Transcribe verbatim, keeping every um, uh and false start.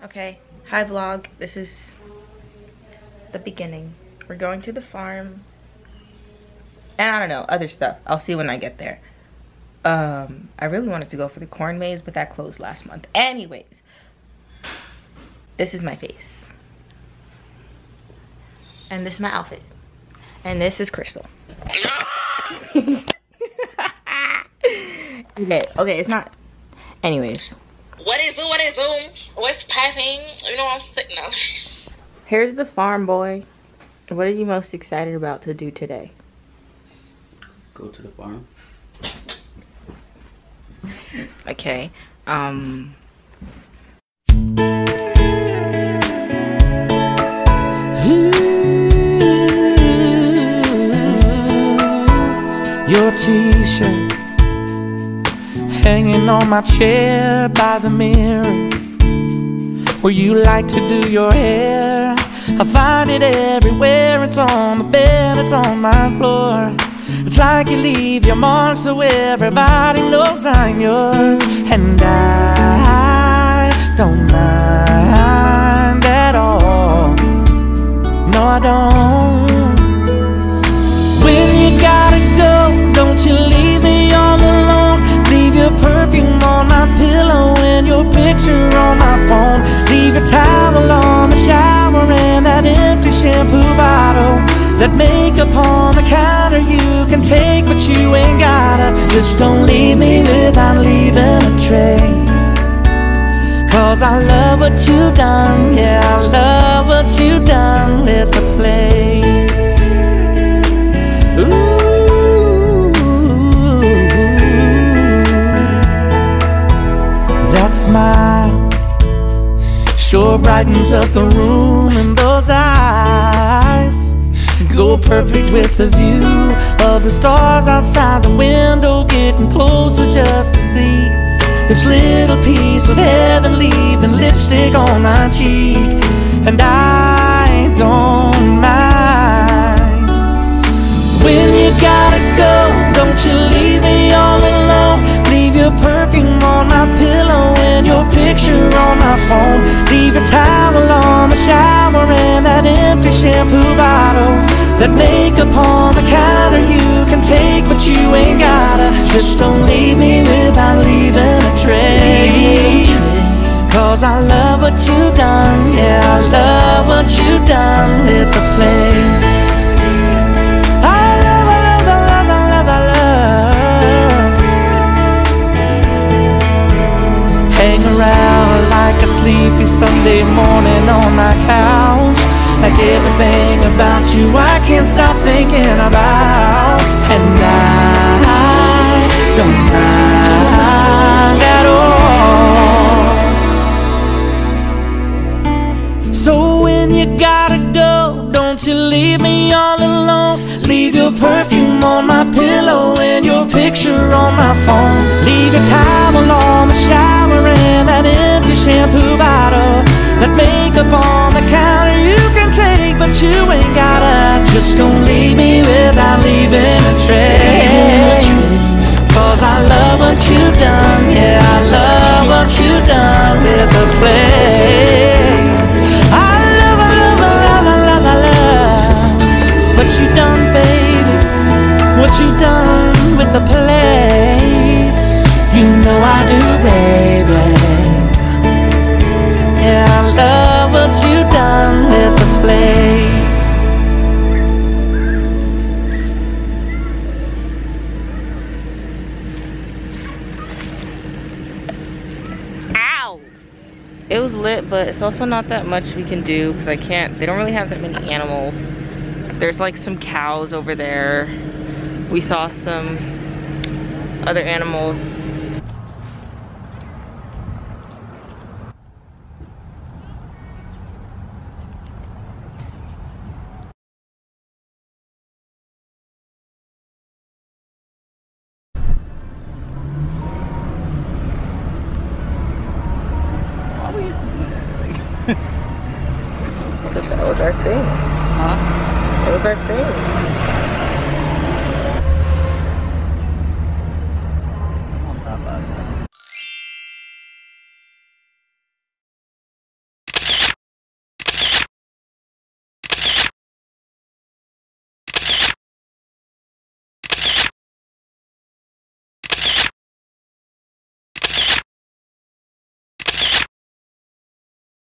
Okay, hi vlog. This is the beginning. We're going to the farm. And I don't know, other stuff. I'll see when I get there. Um, I really wanted to go for the corn maze, but that closed last month. Anyways, this is my face. And this is my outfit. And this is Crystal. okay, okay, it's not. Anyways. What is it? What is it? What's popping? You know I'm sitting on. Here's the farm, boy. What are you most excited about to do today? Go to the farm. Okay. Um. Your t-shirt hanging on my chair by the mirror, where you like to do your hair. I find it everywhere. It's on the bed, it's on my floor. It's like you leave your mark so everybody knows I'm yours. And I don't mind at all. No, I don't. When you gotta go, don't you leave me all alone. Leave your perfume on my pillow and your picture on my phone. Leave your towel on the shower and that empty shampoo bottle. That makeup on the counter you can take, but you ain't gotta. Just don't leave me without leaving a trace. Cause I love what you done, yeah, I love what you done with the place. Ooh, that smile sure brightens up the room, and those eyes go perfect with the view of the stars outside the window, getting closer just to see this little piece of heaven leaving lipstick on my cheek. And I don't mind. When you gotta go, don't you leave me all alone. Leave your perfume on my pillow and your picture on my phone. Leave your towel on the shower and that empty shampoo bottle. That makeup on the counter you can take, but you ain't gotta. Just don't leave me without leaving a trace. Cause I love what you done, yeah, I love what you done with the place. I love, I love, I love, I love, I love. Hang around like a sleepy Sunday morning on my couch. Like everything about you I can't stop thinking about. And I don't mind at all. So when you gotta go, don't you leave me all alone. Leave your perfume on my pillow and your picture on my phone. Leave your towel on the shower and that empty shampoo bottle. That makeup on the counter you can take, but you ain't gotta. Just don't leave me without leaving a trace. Cause I love what you done, yeah, I love what you done with the place. I love, I love, I love, I love, I love what you done, baby. What you done with the place. You know I do, baby. Yeah, I love what you done with the place. Ow! It was lit, but it's also not that much we can do because I can't, they don't really have that many animals. There's like some cows over there. We saw some other animals. Because that was our thing. Huh? It was our thing.